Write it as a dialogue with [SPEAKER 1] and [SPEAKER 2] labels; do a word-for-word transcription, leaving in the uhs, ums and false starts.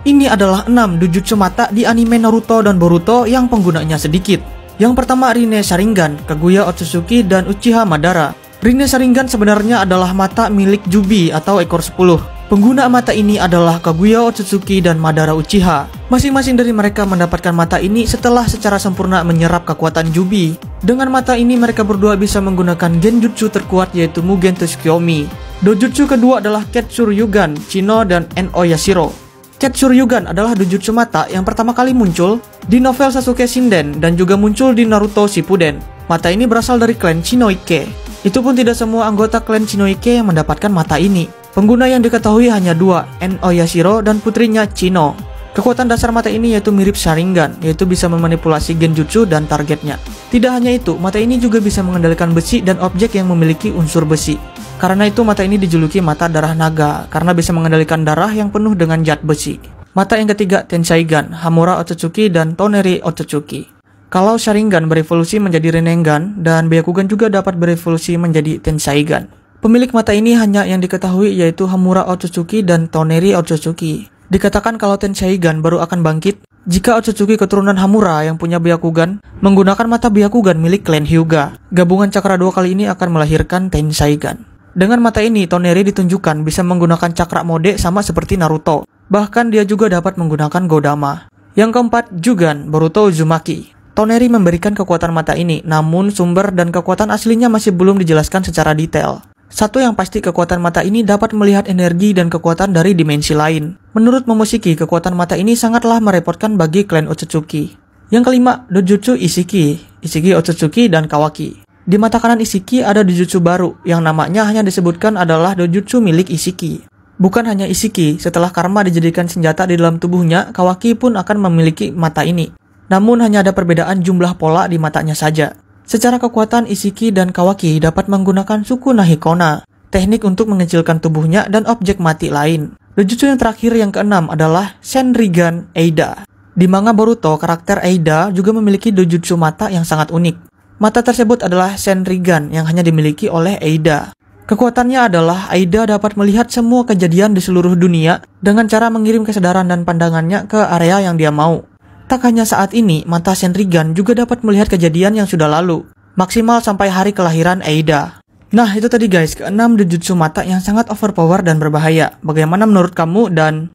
[SPEAKER 1] Ini adalah enam dojutsu mata di anime Naruto dan Boruto yang penggunanya sedikit. Yang pertama Rinne Sharingan, Kaguya Otsutsuki, dan Uchiha Madara. Rinne Sharingan sebenarnya adalah mata milik Jubi atau ekor sepuluh. Pengguna mata ini adalah Kaguya Otsutsuki dan Madara Uchiha. Masing-masing dari mereka mendapatkan mata ini setelah secara sempurna menyerap kekuatan Jubi. Dengan mata ini mereka berdua bisa menggunakan genjutsu terkuat yaitu Mugen Tsukiyomi. Dojutsu kedua adalah Ketsuryugan, Chino, dan Enno Yashiro. Ketsuryugan adalah dojutsu mata yang pertama kali muncul di novel Sasuke Shinden dan juga muncul di Naruto Shippuden. Mata ini berasal dari klan Shinoike. Itu pun tidak semua anggota klan Shinoike yang mendapatkan mata ini. Pengguna yang diketahui hanya dua, Enno Yashiro dan putrinya Chino. Kekuatan dasar mata ini yaitu mirip Sharingan, yaitu bisa memanipulasi genjutsu dan targetnya. Tidak hanya itu, mata ini juga bisa mengendalikan besi dan objek yang memiliki unsur besi. Karena itu mata ini dijuluki mata darah naga, karena bisa mengendalikan darah yang penuh dengan zat besi. Mata yang ketiga Tenseigan, Hamura Otsutsuki, dan Toneri Otsutsuki. Kalau Sharingan berevolusi menjadi Rinnegan, dan Byakugan juga dapat berevolusi menjadi Tenseigan. Pemilik mata ini hanya yang diketahui yaitu Hamura Otsutsuki dan Toneri Otsutsuki. Dikatakan kalau Tenseigan baru akan bangkit jika Otsutsuki keturunan Hamura yang punya Byakugan menggunakan mata Byakugan milik klan Hyuga. Gabungan cakra dua kali ini akan melahirkan Tenseigan. Dengan mata ini, Toneri ditunjukkan bisa menggunakan cakra mode sama seperti Naruto. Bahkan dia juga dapat menggunakan Godama. Yang keempat, Jugan, Boruto Uzumaki. Toneri memberikan kekuatan mata ini, namun sumber dan kekuatan aslinya masih belum dijelaskan secara detail. Satu yang pasti, kekuatan mata ini dapat melihat energi dan kekuatan dari dimensi lain. Menurut Momoshiki, kekuatan mata ini sangatlah merepotkan bagi klan Otsutsuki. Yang kelima, Dojutsu Ishiki, Ishiki Otsutsuki, dan Kawaki. Di mata kanan Ishiki ada dojutsu baru yang namanya hanya disebutkan adalah dojutsu milik Ishiki. Bukan hanya Ishiki, setelah karma dijadikan senjata di dalam tubuhnya, Kawaki pun akan memiliki mata ini. Namun hanya ada perbedaan jumlah pola di matanya saja. Secara kekuatan Ishiki dan Kawaki dapat menggunakan suku Nahikona, teknik untuk mengecilkan tubuhnya dan objek mati lain. Dojutsu yang terakhir yang keenam adalah Shenrigan Eida. Di manga Boruto, karakter Eida juga memiliki dojutsu mata yang sangat unik. Mata tersebut adalah Shenrigan yang hanya dimiliki oleh Eida. Kekuatannya adalah Eida dapat melihat semua kejadian di seluruh dunia dengan cara mengirim kesadaran dan pandangannya ke area yang dia mau. Tak hanya saat ini, mata Shenrigan juga dapat melihat kejadian yang sudah lalu, maksimal sampai hari kelahiran Eida. Nah, itu tadi guys, keenam dojutsu mata yang sangat overpower dan berbahaya. Bagaimana menurut kamu dan